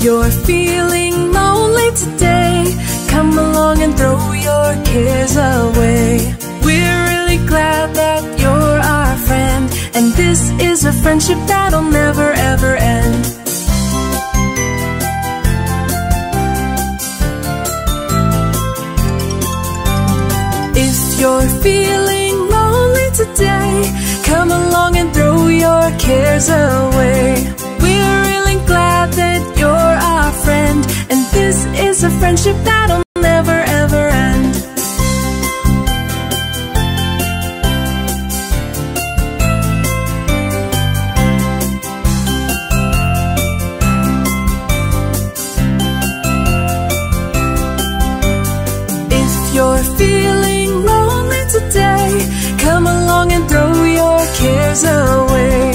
you're feeling lonely today, come along and throw your cares away. We're really glad that you're our friend, and this is a friendship that'll never ever end. If you're feeling lonely today, come along and throw your cares away. We're really glad that you're our friend, and this is a friendship that'll never ever end. If you're feeling lonely today, come along and throw your cares away.